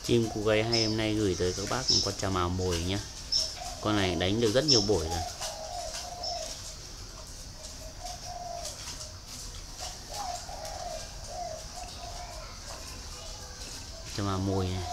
Chim cú gáy hay hôm nay gửi tới các bác một con trà mào mồi nhá. Con này đánh được rất nhiều buổi rồi. Trà mào mồi này.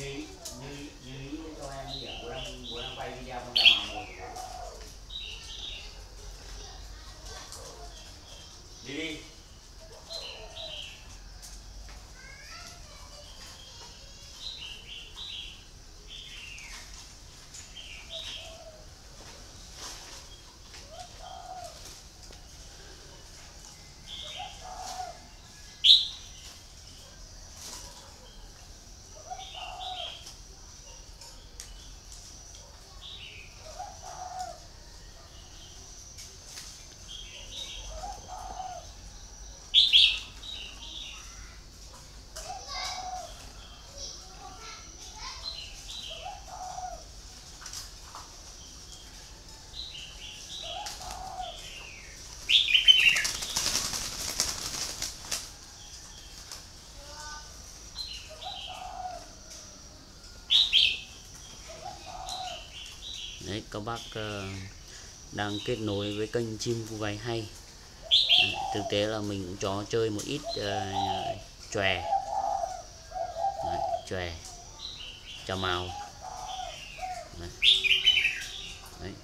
cho em hiểu bố đang quay video con cà màu mồi. Đi. Đấy, các bác đang kết nối với kênh Chim Cu Gáy Hay. Đấy, thực tế là mình cũng cho chơi một ít chòe, chòe, chào mào. Đấy. Đấy.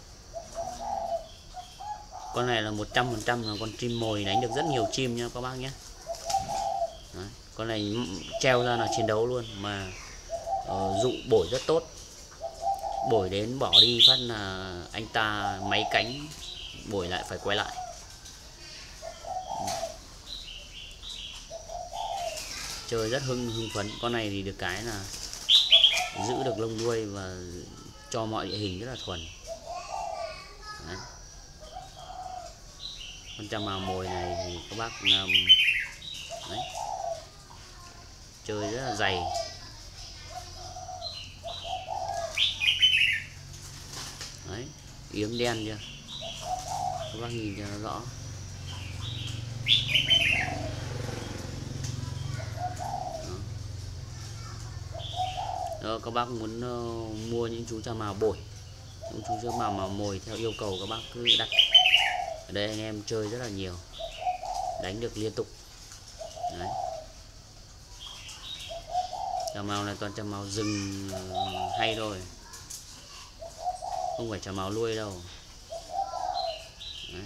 Con này là 100% là con chim mồi đánh được rất nhiều chim nha các bác nhé. Đấy. Con này treo ra là chiến đấu luôn, mà dụ bổi rất tốt. Bổi đến bỏ đi phát là anh ta máy cánh, bổi lại phải quay lại. Chơi rất hưng phấn. Con này thì được cái là giữ được lông đuôi và cho mọi địa hình rất là thuần. Đấy. Con chào mào mồi này thì các bác đấy, chơi rất là dày. Đấy, yếm đen chưa, các bác nhìn cho nó rõ. Đó, các bác muốn mua những chú chào mào bổi, những chú chào mào mồi theo yêu cầu các bác cứ đặt. Ở đây anh em chơi rất là nhiều, đánh được liên tục. Đấy. Chào mào này toàn chào mào rừng hay thôi, không phải chào mào nuôi đâu. Đấy.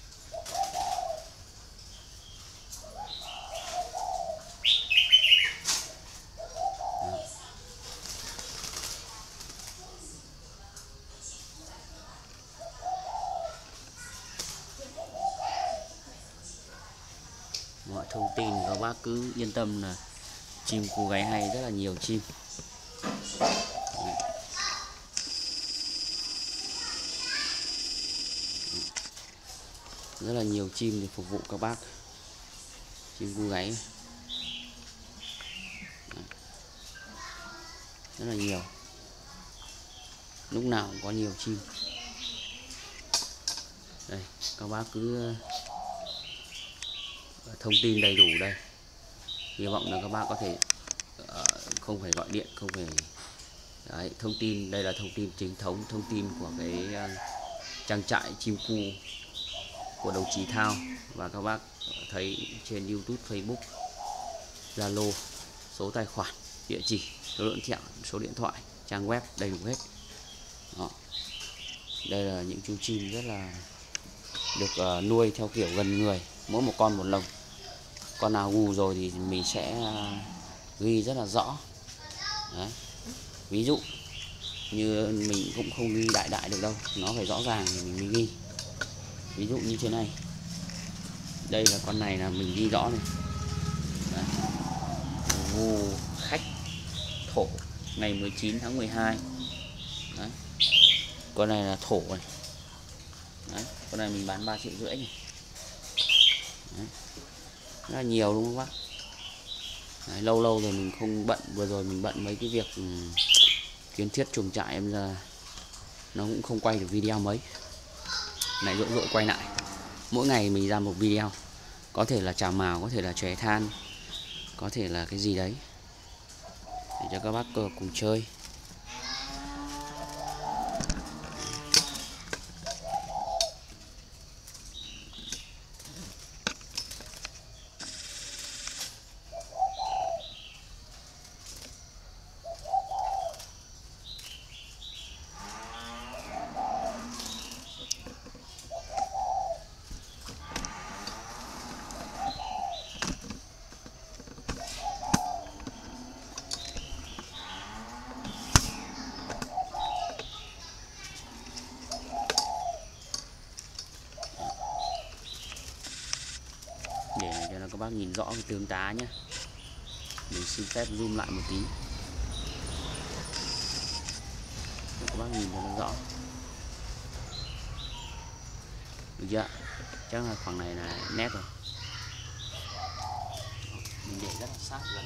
Mọi thông tin các bác cứ yên tâm là Chim Cu Gáy Hay rất là nhiều chim. Rất là nhiều chim để phục vụ các bác. Chim cu gáy rất là nhiều, lúc nào cũng có nhiều chim. Đây, các bác cứ thông tin đầy đủ đây. Hy vọng là các bác có thể không phải gọi điện, không phải đấy, thông tin đây là thông tin chính thống, thông tin của cái trang trại chim cu của đồng chí Thao. Và các bác thấy trên YouTube, Facebook, Zalo, số tài khoản, địa chỉ, số lượng thẹo, số điện thoại, trang web đầy đủ hết. Đó. Đây là những chú chim rất là được nuôi theo kiểu gần người, mỗi một con một lồng. Con nào gù rồi thì mình sẽ ghi rất là rõ. Đấy. Ví dụ như mình cũng không ghi đại được đâu, nó phải rõ ràng thì mình mới ghi. Ví dụ như thế này, đây là con này là mình ghi rõ này. Đấy. Gù khách thổ ngày 19 tháng 12. Đấy. Con này là thổ này. Đấy. Con này mình bán 3,5 triệu này. Đấy. Rất là nhiều đúng không bác? Đấy, lâu rồi mình không bận, vừa rồi mình bận mấy cái việc kiến thiết chuồng trại, em ra nó cũng không quay được video mấy. Này rỗi quay lại. Mỗi ngày mình ra một video, có thể là chào mào, có thể là chóe than, có thể là cái gì đấy để cho các bác cùng chơi. bác nhìn rõ cái tướng tá nhé. Mình xin phép zoom lại một tí để các bác nhìn cho nó rõ. Được chưa? Chắc là khoảng này là nét rồi. Mình để rất là sát gần.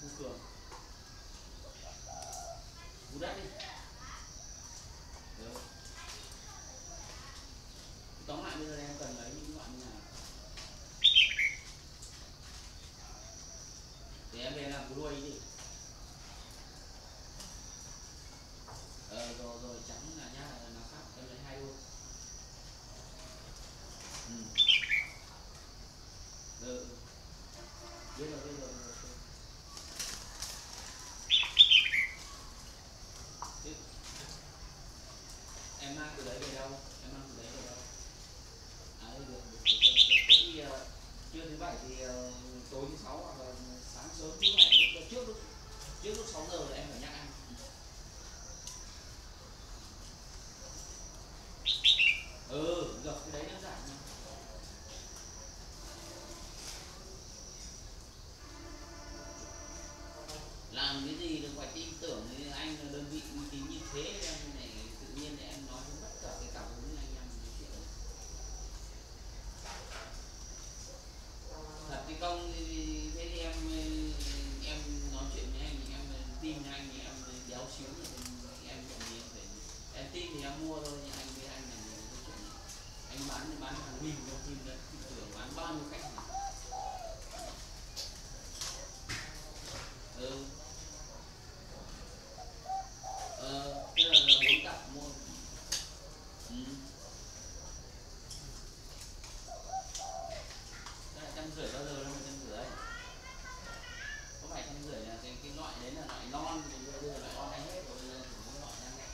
Phu Cường. Phu đất đi. Được. Tóm lại bây giờ em cần lấy những loại như nào? Để em về làm cú đuôi đi. Rồi trắng là nhá, là nào khác em lấy 2 đôi. Biết rồi. Em mang từ đấy về đâu? Được. Thế thì trưa thứ bảy thì tối thứ sáu hoặc là sáng sớm thứ bảy trước lúc 6 giờ là em phải nhắc anh. Được, cái đấy đơn giản nha. Làm cái gì đừng phải tin tưởng anh là đơn vị uy tín như thế, em này tự nhiên em nói không tất cả cái cảm hứng anh em nói chuyện. Thật cái công thì thế thì em nói chuyện với anh thì em tin anh thì em đéo xíu thì em còn gì phải em tin thì em mua thôi, nhưng anh với anh là cái chuyện này. Anh bán hàng nghìn trong phim đấy, thị trường bán bao nhiêu khách này. Tức là 4 cặp mua. Đây là 150 bao giờ đâu mà 150. Có phải 150 là cái loại đấy là loại non, thì bây giờ loại non đánh hết rồi, bây giờ chỉ có loại đang đẹp.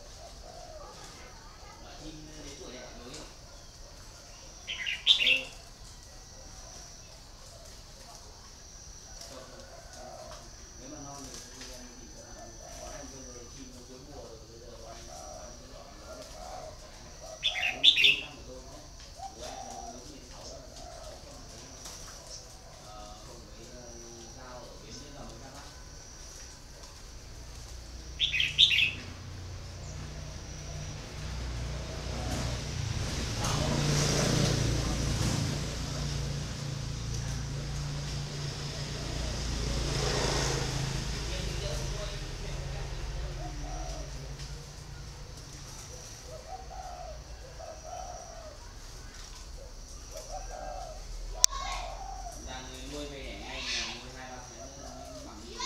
Loại chim đến tuổi đẹp mới. Nếu mà non thì em chỉ có anh bây giờ chim nó cuối mùa rồi, bây giờ anh bán cái loại nó đẹp quá. 400 của tôi nhé. Của anh là 16 là không phải giao ở bến như là mới ra mắt. Nuôi về để ngay là nuôi 2-3 tháng bằng nhiều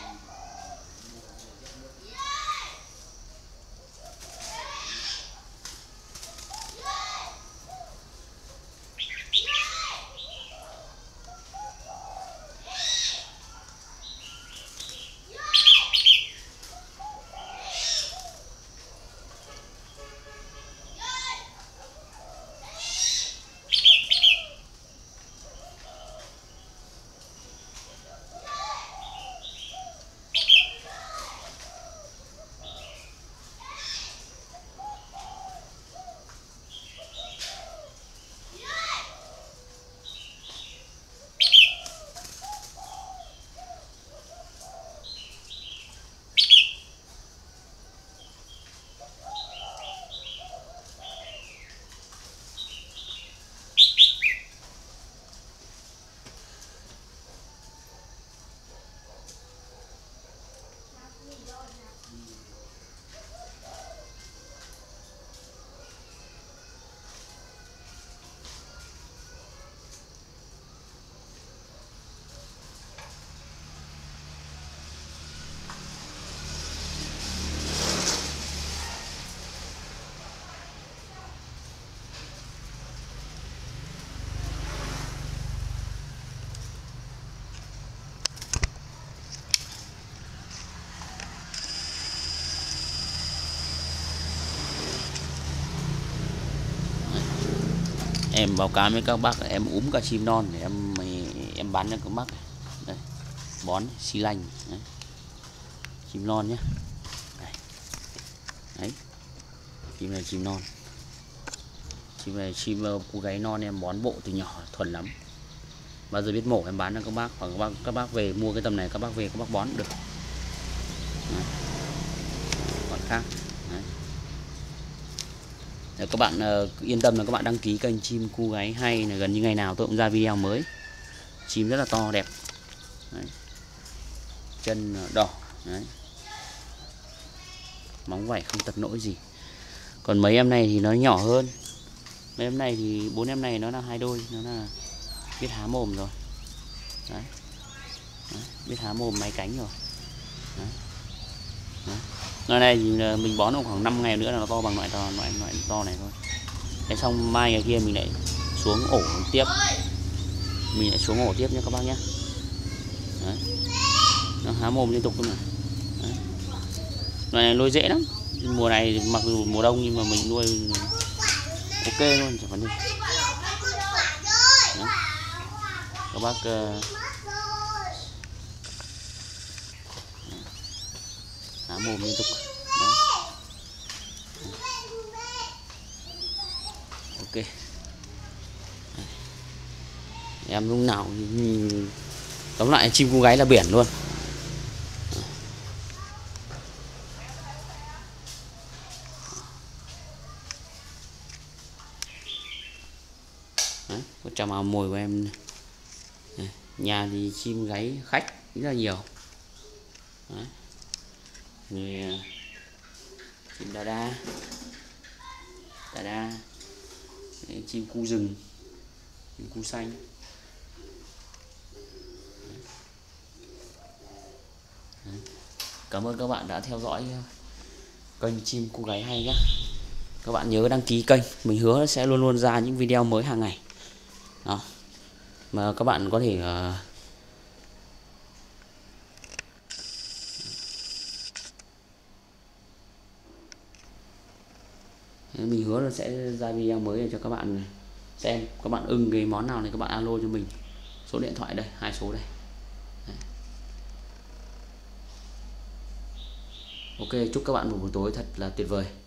Em báo cáo với các bác là em úm cả chim non để em bán cho các bác. Đây, bón xi lanh đấy. Chim non nhé. Đấy, chim này chim non. Chim này chim cu gáy non em bón bộ từ nhỏ thuần lắm. Bao giờ biết mổ em bán cho các bác, hoặc các bác về mua cái tầm này các bác về các bác bón được. Đấy. Còn khác. Đấy. Để các bạn yên tâm là các bạn đăng ký kênh chim cu gáy hay là gần như ngày nào tôi cũng ra video mới. Chim rất là to đẹp. Đấy. chân đỏ đấy, móng vảy không tật nỗi gì. Còn mấy em này thì nó nhỏ hơn, mấy em này thì 4 em này nó là 2 đôi, nó là biết há mồm rồi đấy. Đấy, biết há mồm máy cánh rồi đấy. Đấy. Loại này thì mình bón nó khoảng 5 ngày nữa là nó to bằng loại to này thôi. Thế xong mai ngày kia mình lại xuống ổ tiếp, mình lại xuống ổ tiếp nha các bác nhé. Đấy. Nó há mồm liên tục cơ mà. Đấy. Loại này nuôi dễ lắm, mùa này mặc dù mùa đông nhưng mà mình nuôi ok luôn, chẳng vấn đề. Đấy. Các bác há mồm liên tục. Đấy. Ok. Đấy. Em lúc nào tóm lại chim cu gáy là biển luôn. Đấy, có trà màu mồi của em. Đấy, nhà thì chim gáy khách rất là nhiều. Đấy. Người chim đa đa, đấy, chim cu rừng, chim cu xanh. Đấy. Cảm ơn các bạn đã theo dõi kênh Chim Cu Gáy Hay nhé. Các bạn nhớ đăng ký kênh, mình hứa sẽ luôn luôn ra những video mới hàng ngày. Đó. Mà các bạn có thể mình hứa là sẽ ra video mới để cho các bạn xem. Các bạn ưng cái món nào này các bạn alo cho mình, số điện thoại đây, 2 số đây. Đấy. Ok, chúc các bạn một buổi tối thật là tuyệt vời.